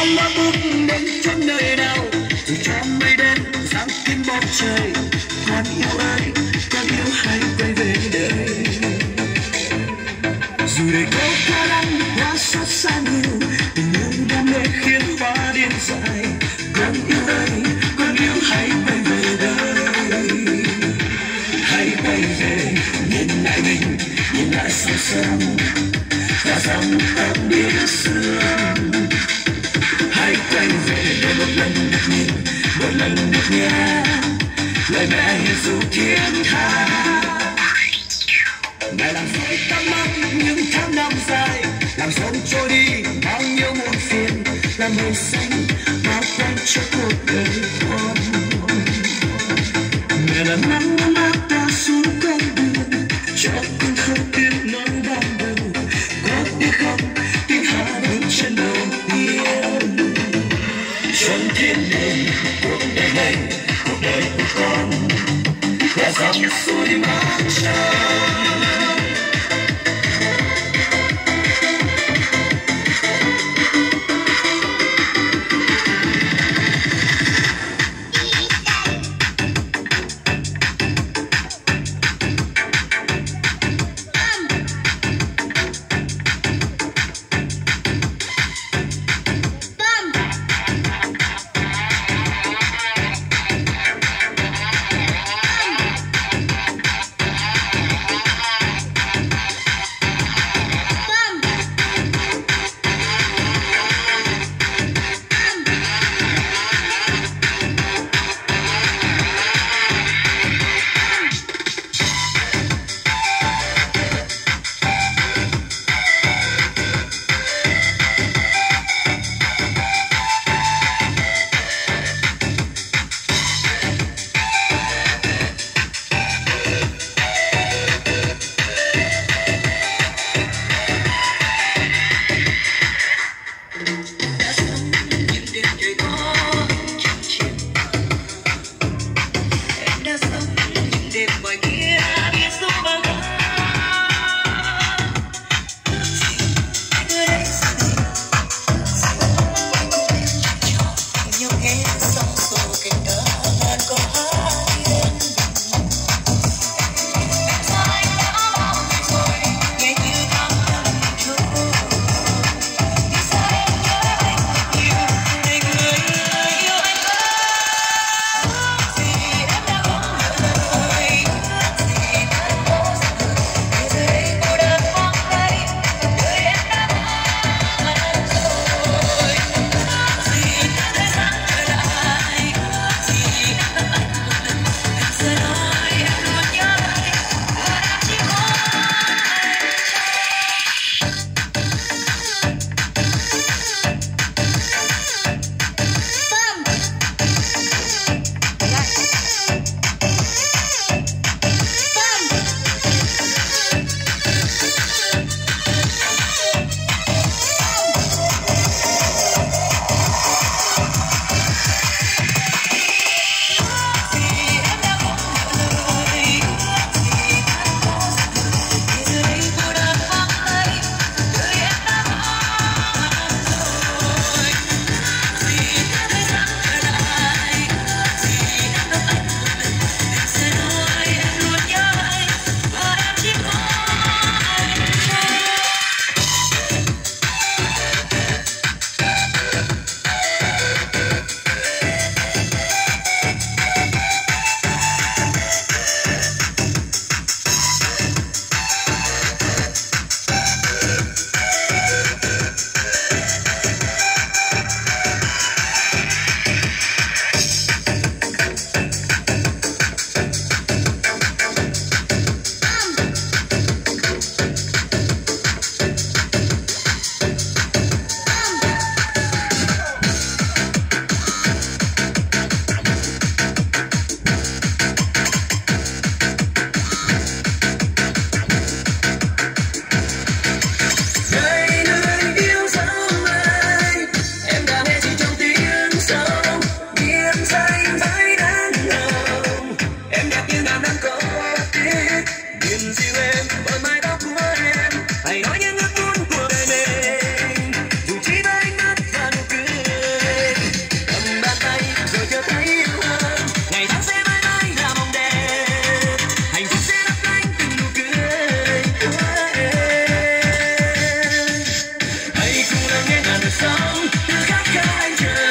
lá bút đến chốn nơi nào, dù cho mây đen giăng kín bầu trời. Con yêu ơi, con yêu hãy quay về đây. Dù đời có quá đắng quá xót xa nhiều, tình yêu đam mê khiến hoa điên dại. Con yêu ơi, con yêu hãy quay về đây. Hãy quay về, nhìn lại mình, nhìn lại sao sớm và dòng tóc biết sương. Hãy quay về để một lần được nhìn, một lần được nghe lời mẹ hiền ru thiên tha. Mẹ làm dối tắt mắt những tháng năm dài, làm sống trôi đi bao nhiêu muộn phiền, làm mây xanh bao quanh cho cuộc đời con. Mẹ là nắng mát ta xuống con đường, cho con không tiếng nói ban đầu. Có biết không, tiếng hát bước trên đầu tiên. Trong thiên đường cuộc đời này, cuộc đời của con là dòng suối mát trôi. đời sống từ khắc khai chờ.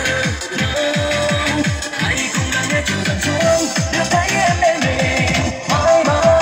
Hãy cùng lắng nghe chiều dần xuống đưa thấy em đến mình mãi mãi.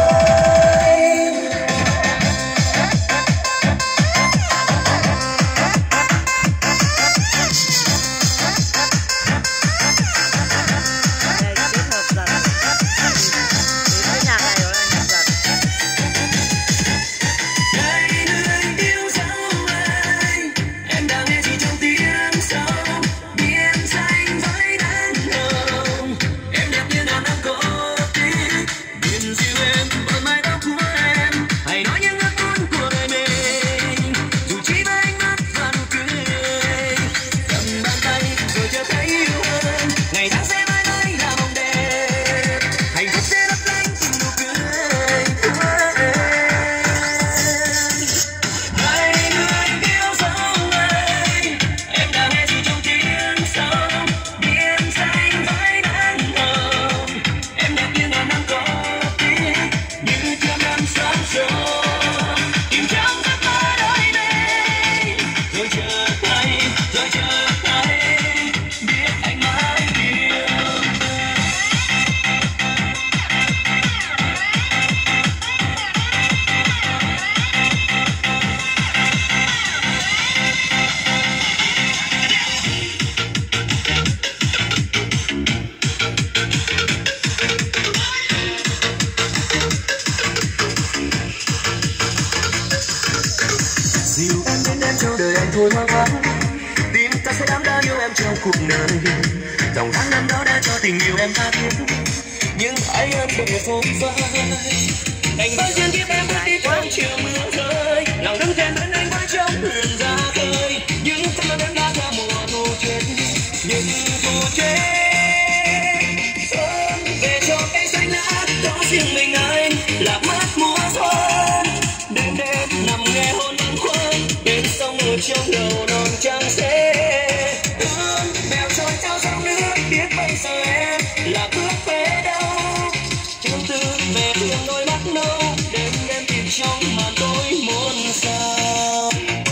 Trong đời anh thôi hoang vắng, tim ta sẽ đắm đa yêu em trong cuộc đời. Dòng tháng năm đó đã cho tình yêu em tha thiết, nhưng hãy em đừng phôi phai. Đành với duyên kiếp em bước đi trong chiều mưa rơi, lòng đứng trên bên anh với trong thuyền ra khơi. Những tháng năm em đã theo mùa thu chết, nhưng thu chết. Xuân về cho cây xanh lá, có riêng mình anh lạc mất mùa xuân. Đêm đêm nằm nghe hôn bâng khuâng bên sông ở trong đầu non trắng xế. Ước bèo trôi theo dòng nước, biết bây giờ em là bước về đâu. Tương tư về thương đôi mắt nâu, đêm đêm tìm trong màn tối muôn sao.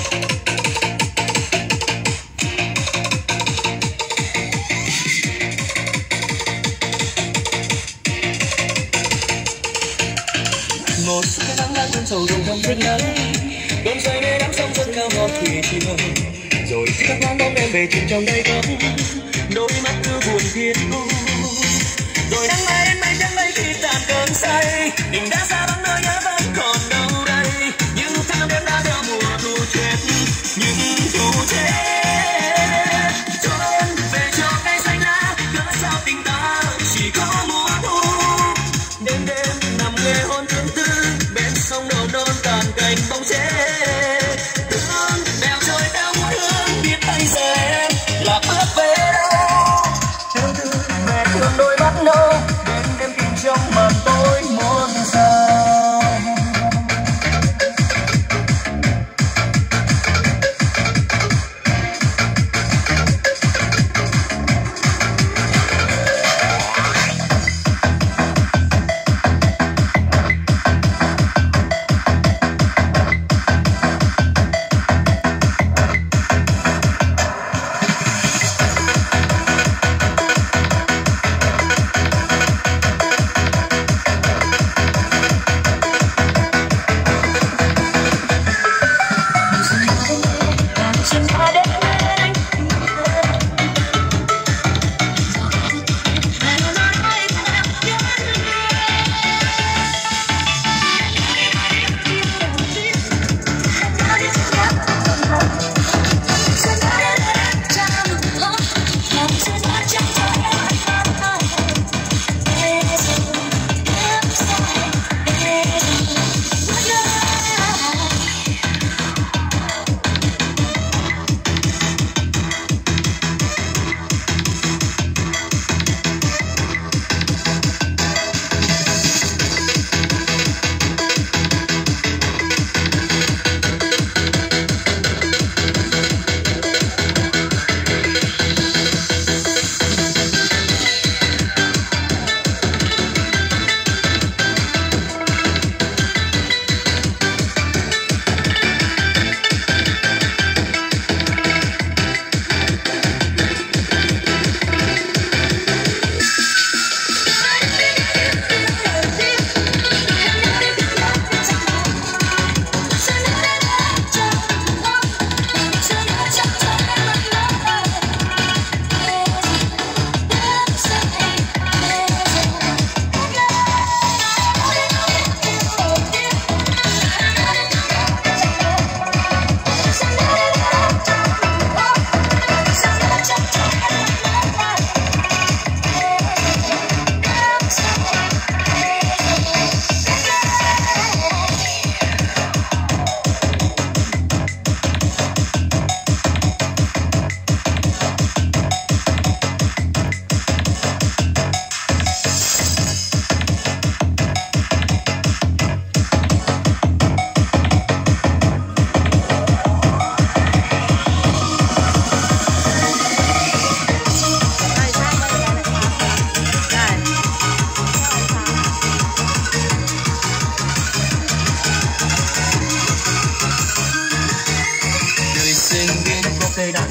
Một suốt cái nắng đang sầu rồng trong rừng nắng, đêm say mê đắm sông dâng cao ngọt thủy chiều. Rồi khi các nắng bóng đêm về chìm trong đây có đôi mắt cứ buồn thiết u. Rồi nắng mai đến mây trắng mây khi tàn cơn say, tình đã xa vắng nơi nhớ vẫn còn đâu đây. Nhưng tháng đêm đã theo mùa thu chết, nhưng thu chết. Trốn về cho cây xanh lá, cớ sao tình ta chỉ có mùa thu. Đêm đêm nằm nghe hôn tương tư bên sông đầu non tàn cành bóng chết. Thương bèo trôi theo muôn hương, biết bây giờ em là bước về đâu. Tương tư về thương đôi mắt nâu, đêm đêm tìm trong màn tối muôn sao.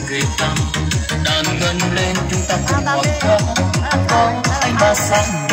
về tâm đàn ngân lên chúng ta cùng ngọt ngào có anh ba sáng